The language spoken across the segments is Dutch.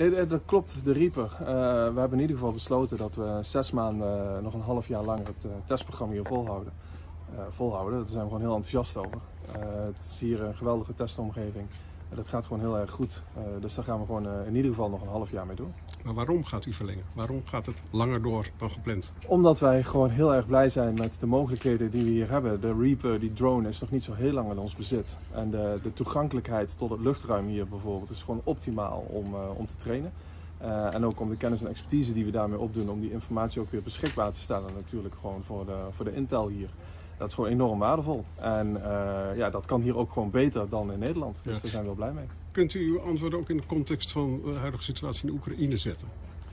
Dat klopt, de Reaper. We hebben in ieder geval besloten dat we 6 maanden, nog een half jaar langer het testprogramma hier volhouden. Daar zijn we gewoon heel enthousiast over. Het is hier een geweldige testomgeving. Dat gaat gewoon heel erg goed. Dus daar gaan we gewoon in ieder geval nog een half jaar mee doen. Maar waarom gaat u verlengen? Waarom gaat het langer door dan gepland? Omdat wij gewoon heel erg blij zijn met de mogelijkheden die we hier hebben. De Reaper, die drone, is nog niet zo heel lang in ons bezit. En de toegankelijkheid tot het luchtruim hier bijvoorbeeld is gewoon optimaal om te trainen. En ook om de kennis en expertise die we daarmee opdoen, om die informatie ook weer beschikbaar te stellen natuurlijk gewoon voor de Intel hier. Dat is gewoon enorm waardevol. En ja, dat kan hier ook gewoon beter dan in Nederland. Dus daar zijn we wel blij mee. Kunt u uw antwoord ook in de context van de huidige situatie in Oekraïne zetten?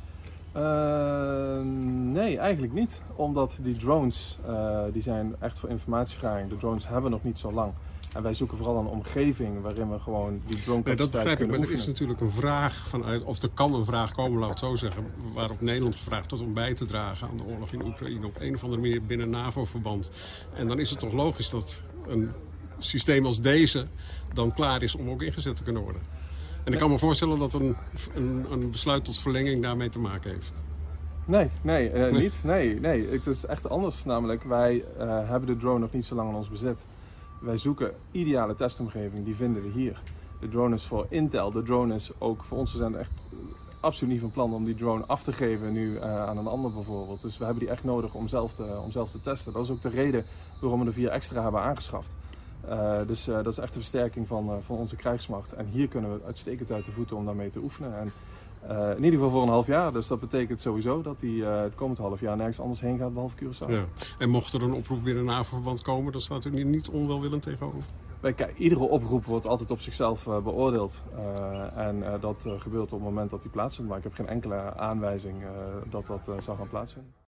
Nee, eigenlijk niet. Omdat die drones, die zijn echt voor informatievergaring. De drones hebben nog niet zo lang. En wij zoeken vooral een omgeving waarin we gewoon die drone capaciteit kunnen oefenen. Maar er is natuurlijk een vraag vanuit, of er kan een vraag komen, laat ik het zo zeggen, waarop Nederland gevraagd wordt om bij te dragen aan de oorlog in Oekraïne op een of andere manier binnen NAVO-verband. En dan is het toch logisch dat een systeem als deze dan klaar is om ook ingezet te kunnen worden. En ik kan me voorstellen dat een besluit tot verlenging daarmee te maken heeft. Niet. Nee, het is echt anders. Namelijk, wij hebben de drone nog niet zo lang in ons bezit. Wij zoeken ideale testomgeving, die vinden we hier. De drone is voor Intel, de drone is ook voor ons. We zijn echt absoluut niet van plan om die drone af te geven nu aan een ander bijvoorbeeld. Dus we hebben die echt nodig om zelf te testen. Dat is ook de reden waarom we er 4 extra hebben aangeschaft. Dus dat is echt een versterking van onze krijgsmacht. En hier kunnen we uitstekend uit de voeten om daarmee te oefenen. En, in ieder geval voor een half jaar. Dus dat betekent sowieso dat hij het komend half jaar nergens anders heen gaat behalve Curaçao. Ja. En mocht er een oproep binnen NAVO-verband komen, dan staat u niet onwelwillend tegenover? Kijk, iedere oproep wordt altijd op zichzelf beoordeeld. En dat gebeurt op het moment dat die plaatsvindt. Maar ik heb geen enkele aanwijzing dat dat zou gaan plaatsvinden.